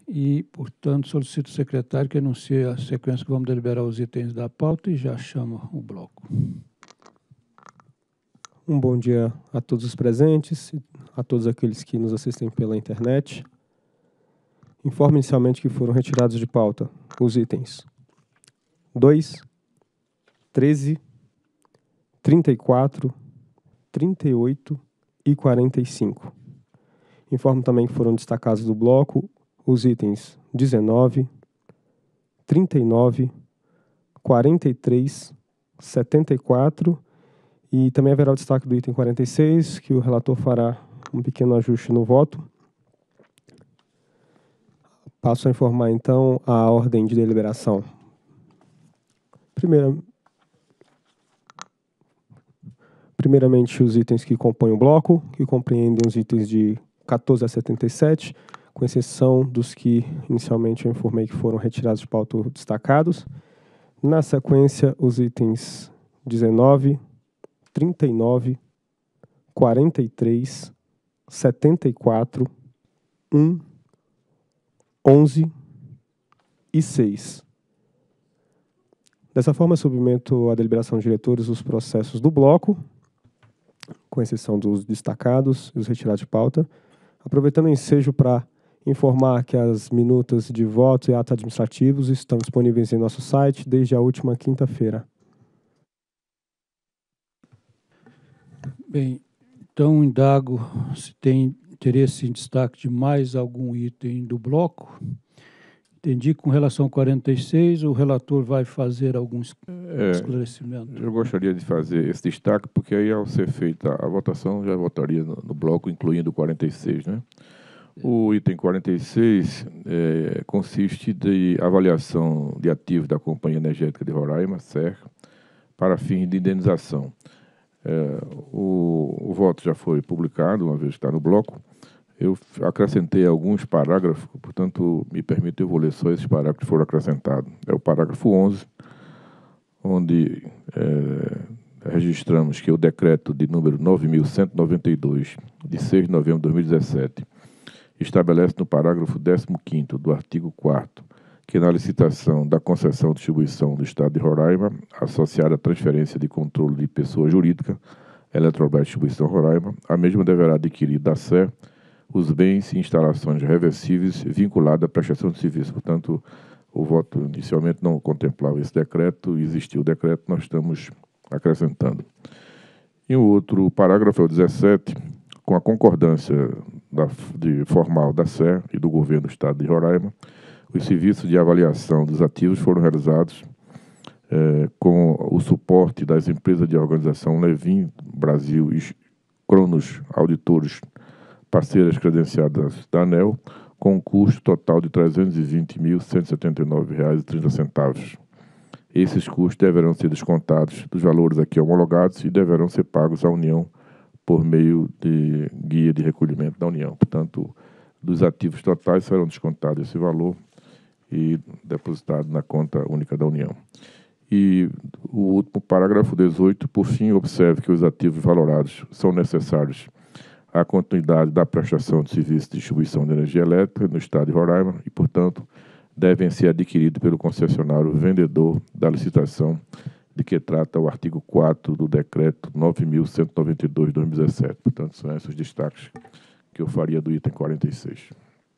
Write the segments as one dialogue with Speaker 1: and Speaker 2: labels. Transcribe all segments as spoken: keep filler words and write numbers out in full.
Speaker 1: E, portanto, solicito ao secretário que anuncie a sequência que vamos deliberar os itens da pauta e já chama o bloco.
Speaker 2: Um bom dia a todos os presentes, a todos aqueles que nos assistem pela internet. Informo inicialmente que foram retirados de pauta os itens dois, treze, trinta e quatro, trinta e oito e quarenta e cinco. Informo também que foram destacados do bloco os itens dezenove, trinta e nove, quarenta e três, setenta e quatro e também haverá o destaque do item quarenta e seis, que o relator fará um pequeno ajuste no voto. Passo a informar, então, a ordem de deliberação. Primeira, primeiramente, os itens que compõem o bloco, que compreendem os itens de quatorze a setenta e sete, com exceção dos que inicialmente eu informei que foram retirados de pauta destacados. Na sequência, os itens dezenove, trinta e nove, quarenta e três, setenta e quatro, um, onze e seis. Dessa forma, submeto à deliberação de diretores os processos do bloco, com exceção dos destacados e os retirados de pauta, aproveitando o ensejo para informar que as minutas de votos e atos administrativos estão disponíveis em nosso site desde a última quinta-feira.
Speaker 1: Bem, então indago se tem interesse em destaque de mais algum item do bloco. Entendi que com relação ao quarenta e seis, o relator vai fazer alguns
Speaker 3: é,
Speaker 1: esclarecimentos.
Speaker 3: Eu gostaria de fazer esse destaque, porque aí, ao ser feita a votação, já votaria no, no bloco, incluindo o quarenta e seis, né? O item quarenta e seis é, consiste de avaliação de ativos da Companhia Energética de Roraima, C E R, para fins de indenização. É, o, o voto já foi publicado, uma vez que está no bloco. Eu acrescentei alguns parágrafos, portanto, me permite, eu vou ler só esses parágrafos que foram acrescentados. É o parágrafo onze, onde é, registramos que o decreto de número nove mil cento e noventa e dois, de seis de novembro de dois mil e dezessete, estabelece no parágrafo décimo quinto do artigo quarto que na licitação da concessão de distribuição do Estado de Roraima, associada à transferência de controle de pessoa jurídica, Eletrobras Distribuição Roraima, a mesma deverá adquirir da S E R os bens e instalações reversíveis vinculados à prestação de serviço. Portanto, o voto inicialmente não contemplava esse decreto, existiu o decreto, nós estamos acrescentando. E o outro parágrafo é o dezessete, com a concordância da, de, formal da S E R e do Governo do Estado de Roraima, os serviços de avaliação dos ativos foram realizados eh, com o suporte das empresas de organização Levin Brasil e Cronos Auditores, parceiras credenciadas da ANEEL, com um custo total de trezentos e vinte mil, cento e setenta e nove reais e trinta centavos. Esses custos deverão ser descontados dos valores aqui homologados e deverão ser pagos à União por meio de guia de recolhimento da União. Portanto, dos ativos totais serão descontados esse valor e depositado na conta única da União. E o último parágrafo dezoito, por fim, observe que os ativos valorados são necessários à continuidade da prestação de serviço de distribuição de energia elétrica no Estado de Roraima e, portanto, devem ser adquiridos pelo concessionário vendedor da licitação de que trata o artigo quatro do decreto nove mil cento e noventa e dois de dois mil e dezessete. Portanto, são esses os destaques que eu faria do item quarenta e seis.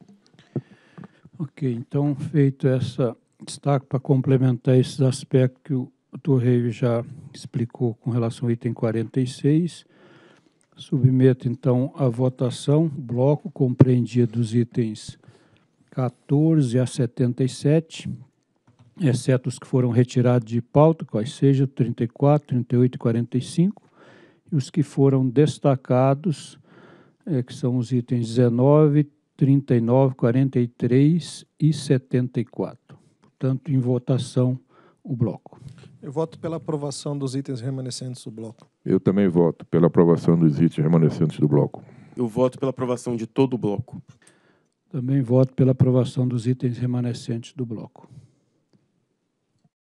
Speaker 1: Ok, então, feito esse destaque para complementar esses aspectos que o doutor Reis já explicou com relação ao item quarenta e seis, submeto, então, à votação, bloco compreendido dos itens quatorze a setenta e sete, exceto os que foram retirados de pauta, quais sejam trinta e quatro, trinta e oito e quarenta e cinco, e os que foram destacados, é, que são os itens dezenove, trinta e nove, quarenta e três e setenta e quatro. Portanto, em votação, o bloco.
Speaker 4: Eu voto pela aprovação dos itens remanescentes do bloco.
Speaker 3: Eu também voto pela aprovação dos itens remanescentes do bloco.
Speaker 5: Eu voto pela aprovação de todo o bloco.
Speaker 1: Também voto pela aprovação dos itens remanescentes do bloco.